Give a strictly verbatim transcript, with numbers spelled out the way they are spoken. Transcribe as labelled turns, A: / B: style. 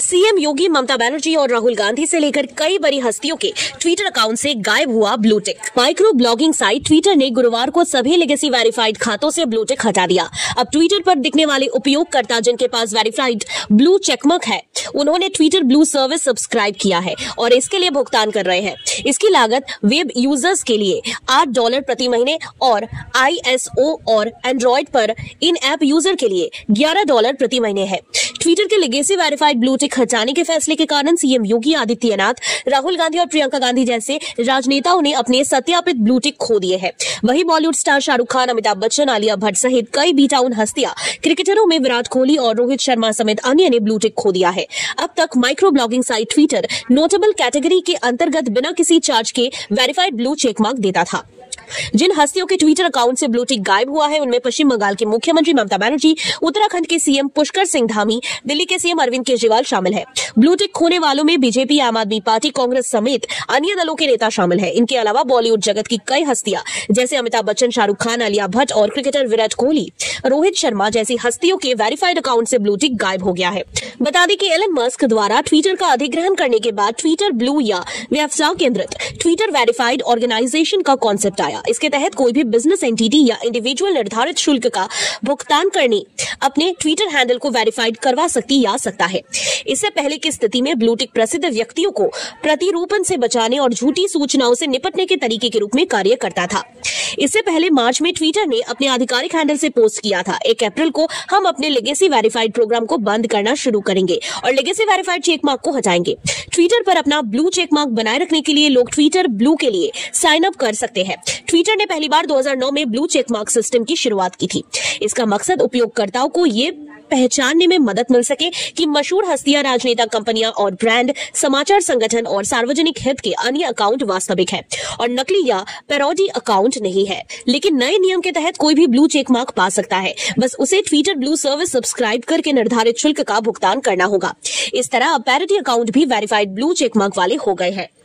A: CM योगी, ममता बनर्जी और राहुल गांधी से लेकर कई बड़ी हस्तियों के ट्विटर अकाउंट से गायब हुआ blue tick. Micro blogging site Twitter ने गुरुवार को सभी लेगेसी वेरीफाइड खातों से ब्लू टिक हटा दिया। अब ट्विटर पर दिखने वाले उपयोगकर्ता जिनके पास वेरीफाइड ब्लू चेकमार्क है, उन्होंने ट्विटर ब्लू सर्विस सब्सक्राइब किया है और इसके लिए भुगतान कर रहे हैं। इसकी लागत वेब यूजर्स के लिए आठ डॉलर प्रति महीने और आईएसओ और एंड्रॉइड पर इन ऐप यूजर के लिए ग्यारह डॉलर प्रति महीने है। ट्विटर के लेगेसी वेरीफाइड ब्लू टिक हटाने के फैसले के कारण सीएम योगी आदित्यनाथ, राहुल गांधी और प्रियंका गांधी जैसे राजनेताओं ने अपने सत्यापित ब्लू टिक खो दिए हैं। वहीं बॉलीवुड स्टार शाहरुख खान, अमिताभ बच्चन, आलिया भट्ट सहित कई बी टाउन हस्तियां, क्रिकेटरों में विराट कोहली और रोहित शर्मा समेत अन्य ने ब्लू टिक खो दिया है। अब तक micro blogging site Twitter notable category के अंतर्गत बिना किसी चार्ज के वेरीफाइड ब्लू चेकमार्क देता था। जिन हस्तियों के ट्विटर अकाउंट से ब्लू टिक गायब हुआ है, उनमें पश्चिम बंगाल के मुख्यमंत्री ममता बनर्जी, उत्तराखंड के सीएम पुष्कर सिंह धामी, दिल्ली के सीएम अरविंद केजरीवाल शामिल है। ब्लू टिक खोने वालों में बीजेपी, आम आदमी पार्टी, कांग्रेस समेत अन्य दलों के नेता शामिल है। इनके अलावा बॉलीवुड जगत की कई हस्तियां जैसे अमिताभ बच्चन, शाहरुख खान, आलिया भट्ट और क्रिकेटर विराट कोहली, रोहित शर्मा जैसी हस्तियों के वेरीफाइड अकाउंट से ब्लू टिक गायब हो गया है। बता दें कि एलन मस्क द्वारा ट्विटर का अधिग्रहण करने के बाद ट्विटर ब्लू या व्यवसाय केंद्रित ट्विटर वेरीफाइड ऑर्गेनाइजेशन का कॉन्सेप्ट आया। इसके तहत कोई भी बिजनेस एंटिटी या इंडिविजुअल निर्धारित शुल्क का भुगतान करने अपने ट्विटर हैंडल को वेरीफाइड करवा सकती या सकता है। इससे पहले की स्थिति में ब्लू टिक प्रसिद्ध व्यक्तियों को प्रतिरूपण से बचाने और झूठी सूचनाओं से निपटने के तरीके के रूप में कार्य करता था। इससे पहले मार्च में ट्विटर ने अपने आधिकारिक हैंडल से पोस्ट किया था, एक अप्रैल को हम अपने लेगेसी वेरीफाइड प्रोग्राम को बंद करना शुरू करेंगे और लेगेसी वेरीफाइड चेकमार्क को हटाएंगे। ट्विटर पर अपना ब्लू चेकमार्क बनाए रखने के लिए लोग ट्विटर ब्लू के लिए साइन अप कर सकते हैं। ट्विटर ने पहली बार दो हज़ार नौ में ब्लू चेकमार्क सिस्टम की शुरुआत की थी। इसका मकसद उपयोगकर्ताओं को ये पहचानने में मदद मिल सके कि मशहूर हस्तियां, राजनेता, कंपनियां और ब्रांड, समाचार संगठन और सार्वजनिक हित के अन्य अकाउंट वास्तविक है और नकली या पैरोडी अकाउंट नहीं है। लेकिन नए नियम के तहत कोई भी ब्लू चेकमार्क पा सकता है, बस उसे ट्विटर ब्लू सर्विस सब्सक्राइब करके निर्धारित शुल्क का भुगतान करना होगा। इस तरह अब पैरोडी अकाउंट भी वेरीफाइड ब्लू चेकमार्क वाले हो गए हैं।